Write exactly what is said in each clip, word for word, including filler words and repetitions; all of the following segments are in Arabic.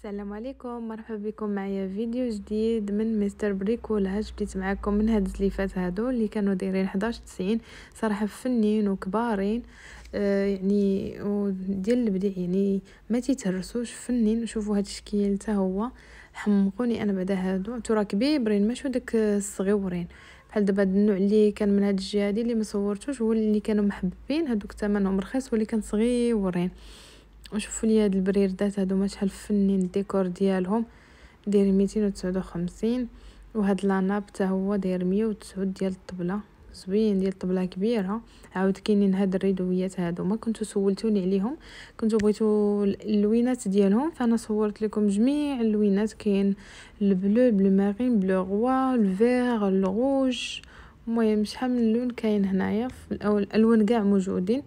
السلام عليكم، مرحبا بكم معايا فيديو جديد من مستر بريكولاج. بديت معكم من هاد الزليفات هادو اللي كانوا دايرين حداش تسعين، صراحه فنين وكبارين آه يعني وديال البديع، يعني ما تيتهرسوش، فنين. شوفوا هاد الشكل حتى هو حمقوني انا بعدا. هادو ترا كبيبرين ماشي داك الصغيورين بحال دابا هاد النوع اللي كان من هاد الجهه هادي اللي ما صورتوش، هو اللي كانوا محببين. هادوك ثمنهم رخيص واللي كان صغيورين. وشوفوا لي هاد البريردات هادو شحال فنين، الديكور ديالهم داير ميتين وتسعة وخمسين. وهاد لاناب حتى هو داير مية وتسعود ديال الطبله، زوين ديال الطبله كبيره. عاود كاينين هاد الريدويات هادو ما كنتو سولتوني عليهم، كنتو بغيتو اللوينات ديالهم، فانا صورت لكم جميع اللوينات. كاين البلو، بلو مارين، بلو غوا، الفيغ، الروج، المهم شحال من لون كاين هنايا. في الالوان كاع موجودين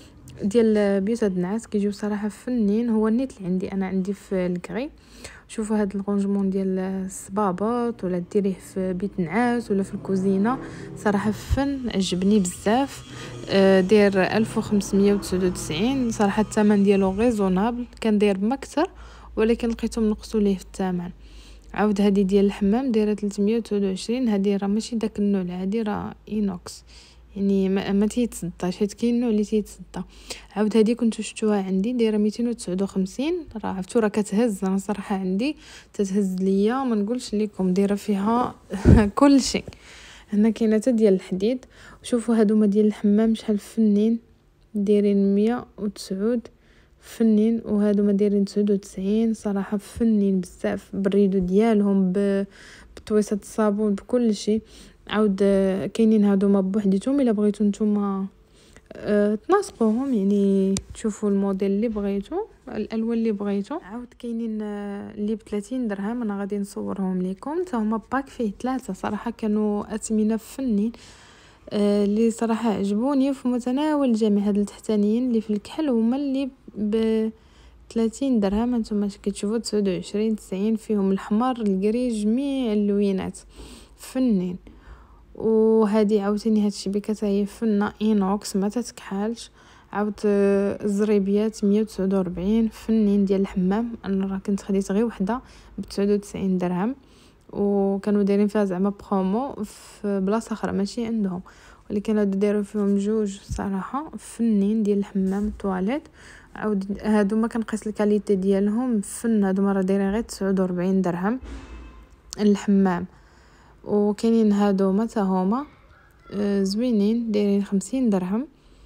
ديال بيوت هاد النعاس، كيجيو صراحه فنين. هو النيت اللي عندي انا عندي في الكغي. شوفوا هاد الرونجمون ديال الصبابط، ولا ديريه في بيت نعاس ولا في الكوزينه، صراحه فن عجبني بزاف. داير ألف وخمسمية وتسعة وتسعين. صراحه الثمن ديالو غيزونابل، كان داير بمكتر ولكن لقيتهم نقصوا ليه في الثمن. عاود هذه ديال الحمام دايره ثلاثمية وتسعة وعشرين. هذه راه ماشي داك النوع العادي، راه اينوكس، يعني ما, ما تيتصداش، حيت كاين نوع اللي تيتصدى. عاود هذه كنتو شفتوها عندي دايره ميتين وتسعة وخمسين. راه عرفتو راه كتهز، انا صراحه عندي تتهز ليا ما نقولش لكم، دايره فيها كل شيء. هنا كاينه حتى ديال الحديد. وشوفوا هادوما ديال الحمام شحال فنين، دايرين مية وتسعود، فنين. وهادوما دايرين تسعة وتسعين، صراحه فنين بزاف، بالريدو ديالهم، بطويصه الصابون، بكل شيء. عاود كاينين هادوما بوحديتهم الا بغيتو نتوما أه تناسقوهم، يعني تشوفوا الموديل اللي بغيتو، الالوان اللي بغيتو. عاود كاينين اللي ب ثلاثين درهم، انا غادي نصورهم لكم. حتى هما باك فيه ثلاثه، صراحه كانوا اثمنه فنين أه اللي صراحه عجبوني، في متناول الجميع. هاد التحتانيين اللي في الكحل هما اللي ب ثلاثين درهم. انتم كتشوفوا تسعة وعشرين، تسعين، فيهم الحمر، الكري، جميع اللوينات فنين. وهذه عاوتاني هاد الشبكه هي فنه اينوكس ما تتكحالش. عاود الزريبيات مية وتسعة وأربعين، فنين ديال الحمام. انا راه كنت خديت غير وحده ب تسعة وتسعين درهم، وكانوا دايرين فيها زعما برومو في بلاصه اخرى ماشي عندهم، ولكن هادو داروا فيهم جوج صراحه فنين ديال الحمام الطواليت. عاود هادو ما كنقيس الكاليتي ديالهم فن، هادو راه دايرين غير تسعة وأربعين درهم الحمام. وكاينين هادو متى هما زوينين دايرين خمسين درهم.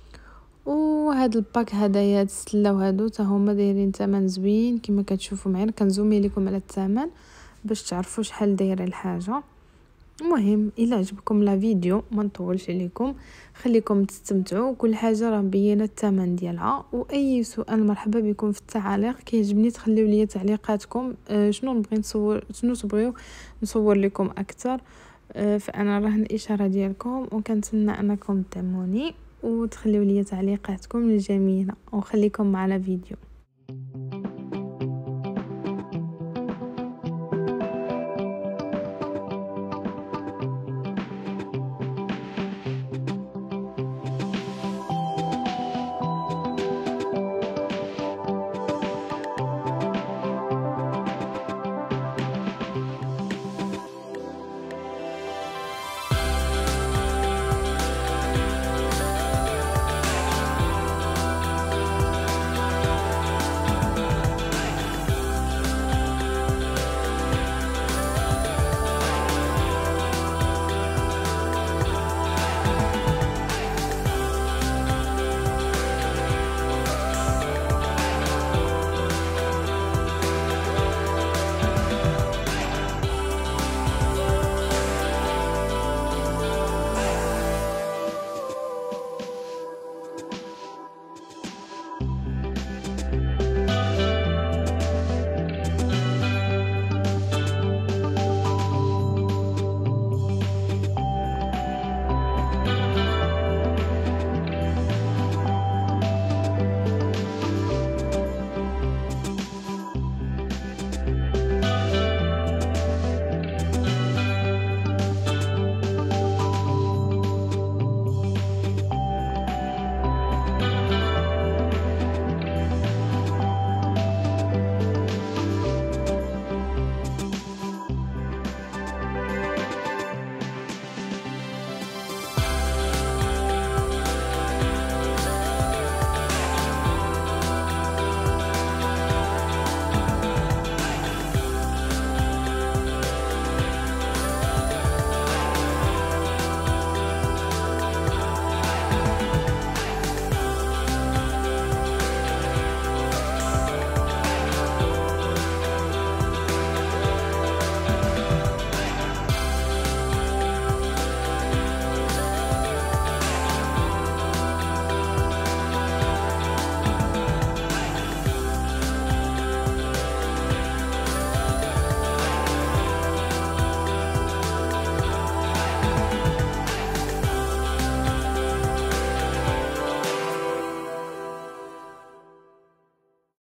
وهاد الباك هدايا هاد السله وهادو حتى هما دايرين ثمن زوين كما كتشوفوا معايا. كنزومي لكم على الثمن باش تعرفوا شحال دايره الحاجه. المهم الا عجبكم لا فيديو ما نطولش عليكم، خليكم تستمتعوا. كل حاجه راه مبينه الثمن ديالها. واي سؤال مرحبا بكم في التعاليق، كيعجبني تخليو لي تعليقاتكم. أه شنو نبغي نصور، شنو تبغيو نصور لكم اكثر. أه فانا رهن الاشاره ديالكم، وكنتمنى انكم تدعموني وتخليو لي تعليقاتكم الجميله، وخليكم معنا فيديو.